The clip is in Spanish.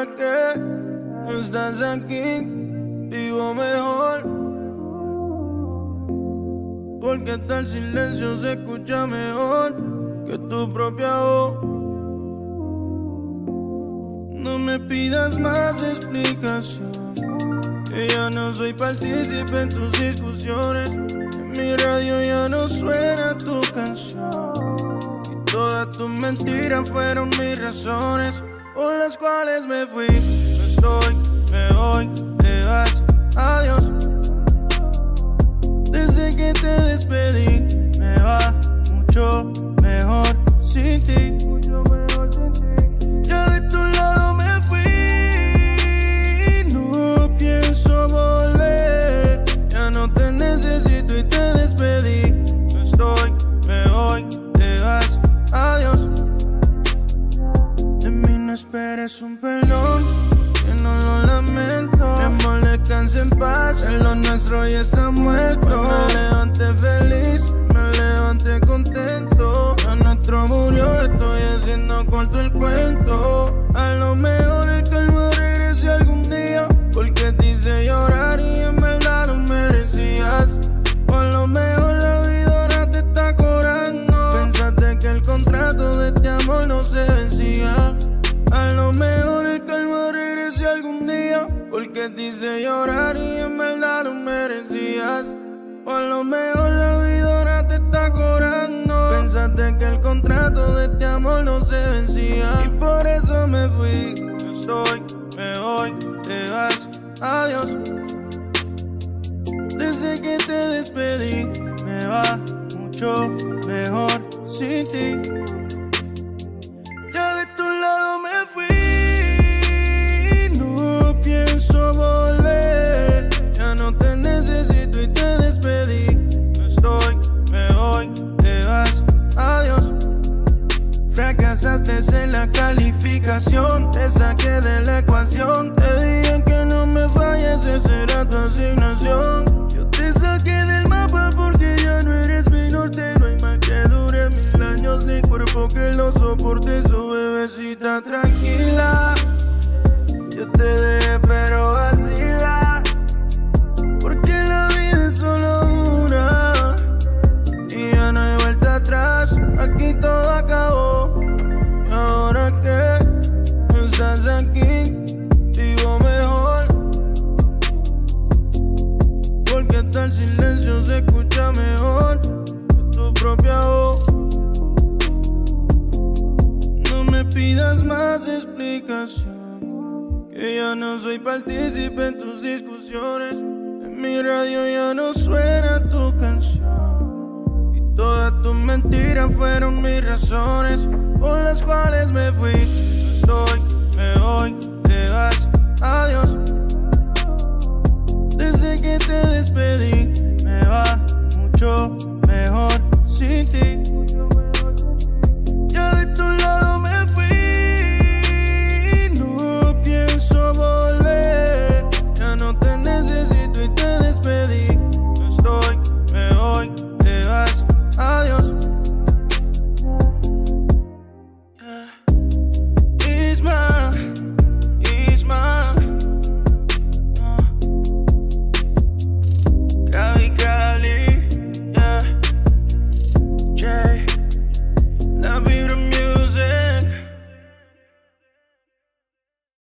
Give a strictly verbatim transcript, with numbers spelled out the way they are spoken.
que no estás aquí, vivo mejor. Porque tal silencio se escucha mejor que tu propia voz. No me pidas más explicación, que ya no soy partícipe en tus discusiones. En mi radio ya no suena tu canción, y todas tus mentiras fueron mis razones por las cuales me fui. No estoy, me voy, te vas, adiós. Desde que te despedí, me va mucho mejor sin ti. Ya de tu lado me fui, no pienso volver. Ya no te necesito y te despedí. No estoy, me voy, te vas, adiós. De mí no esperes un perdón, que no lo lamento. Mi amor, descanse en paz, en lo nuestro ya está muerto. Me levanté feliz, me levanté contento. Lo nuestro murió, estoy haciendo corto el cuento. A lo mejor el calma regrese algún día, porque te hice llorar y en verdad no merecías. O a lo mejor la vida ahora te está cobrando. Pensaste que el contrato de este amor no se vencía. A lo mejor el calma regrese algún día, porque te hice llorar y en verdad no merecías. O a lo mejor la vida ahora te está cobrando. Pensaste que el contrato de este amor no se vencía, y por eso me fui. Yo estoy, me voy, te vas, adiós. Desde que te despedí, me va mucho mejor sin ti. Ya de tu lado me fui, no pienso volver. Ya no te necesito y te despedí. No estoy, me voy, te vas, adiós. Fracasaste en la calificación, te saqué de la ecuación. Te dije que no me falles, esa será tu asignación. Yo te saqué del mapa porque ya no eres mi norte. No hay mal que dure mil años, ni cuerpo que lo soporte. Su bebecita tranquila, yo te dejé pero vacila, porque la vida es solo una y ya no hay vuelta atrás. Aquí todo acabó, y ahora que no estás aquí, vivo mejor. Porque tal silencio se escucha mejor que tu propia voz. No me pidas más explicación, que ya no soy partícipe en tus discusiones. En mi radio ya no suena tu canción, y todas tus mentiras fueron mis razones por las cuales me fui. No estoy, me voy,